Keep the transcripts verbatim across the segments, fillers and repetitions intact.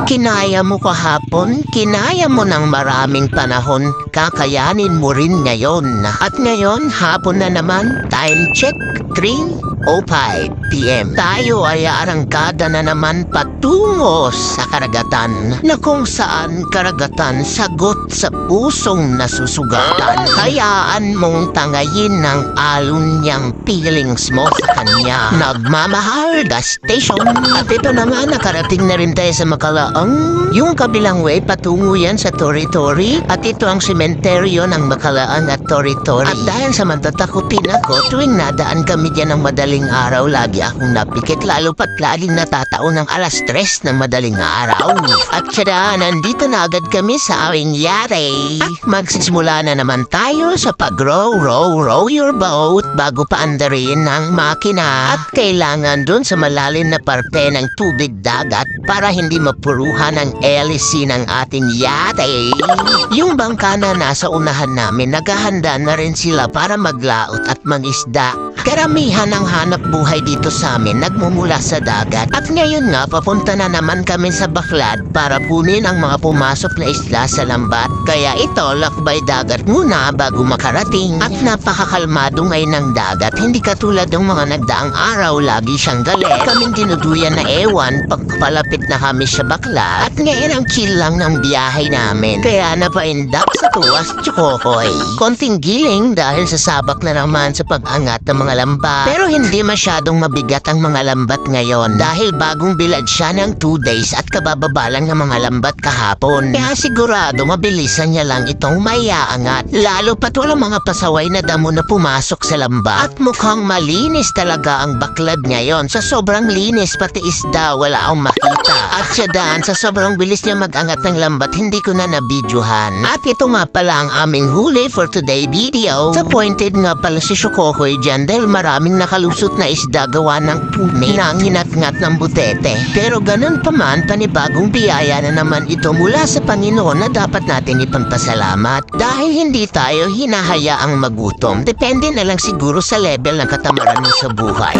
Kinaya mo kahapon, kinaya mo ng maraming panahon, kakayanin mo rin ngayon. At ngayon, hapon na naman, time check, three oh five p m Tayo ay arangkada na naman patungo sa karagatan, na kung saan karagatan sagot sa pusong nasusugatan. Hayaan mong tangayin ng alon niyang feelings mo sa kanya. Nagmamahal the station. At ito na nga, nakarating na rin tayo sa Makalaang. Yung kabilang way, patungo yan sa Tori-Tori. At ito ang sementeryo ng Makalaang at Tori-Tori. At dahil sa matatakutin ako, tuwing nadaan kami dyan ng madaling araw, lagi akong napikit, lalo pat laging natatao ng alas tres ng madaling araw. At tsada, nandito na agad kami sa awing yate. At magsisimula na naman tayo sa pag-row, row, row your boat bago pa andarin ng makina. At kailangan dun sa malalim na parte ng tubig dagat para hindi mapuruhan ang hélice ng ating yate. Yung bangka na nasa unahan namin, naghahanda na rin sila para maglaot at mangisda. Karamihan ng hanap buhay dito sa amin nagmumula sa dagat. At ngayon nga, papunta na naman kami sa Baklad para punin ang mga pumasok na isla sa lambat. Kaya ito, lakbay dagat muna bago makarating. At napakakalmado ngayon ng dagat, hindi katulad ng mga nagdaang araw, lagi siyang galit. Kaming dinuduyan na ewan pagpalapit na kami sa Baklad. At ngayon ang chill lang ng biyahe namin, kaya napaindak sa tuwas tsukokoy. Konting giling dahil sa sabak na naman sa pag-angat ng mga lambat. Pero hindi masyadong mabigat ang mga lambat ngayon dahil bagong bilad siya ng two days at kabababa lang ng mga lambat kahapon. Kaya sigurado mabilisan niya lang itong maiaangat. Lalo pat walang mga pasaway na damo na pumasok sa lambat. At mukhang malinis talaga ang Baklad ngayon. Sa sobrang linis, pati isda wala akong makita. At siya daan, sa sobrang bilis niya mag-angat ng lambat, hindi ko na nabidyohan. At ito nga pala ang aming huli for today video. Disappointed nga pala si Shukokoy dyan dahil maraming nakalusot na isda gawa ng puni na nginat-ngat ng butete. Pero ganun pa man, panibagong biyaya na naman ito mula sa Panginoon na dapat natin ipagpasalamat. Dahil hindi tayo hinahayaang magutom, depende na lang siguro sa level ng katamaran mo sa buhay.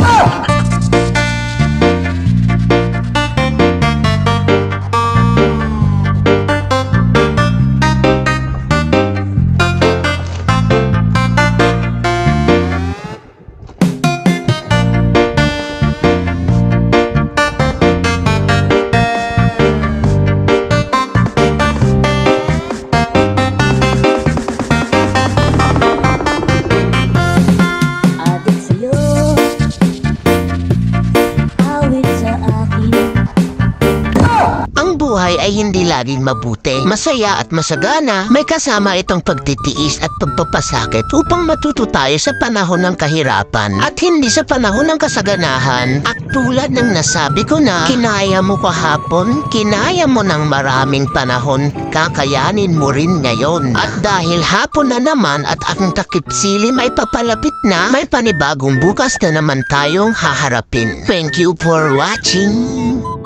Buhay ay hindi laging mabuti, masaya at masagana. May kasama itong pagtitiis at pagpapasakit upang matuto tayo sa panahon ng kahirapan at hindi sa panahon ng kasaganahan. At tulad ng nasabi ko na, kinaya mo kahapon, kinaya mo ng maraming panahon, kakayanin mo rin ngayon. At dahil hapon na naman at ang takip silim ay papalapit na, may panibagong bukas na naman tayong haharapin. Thank you for watching.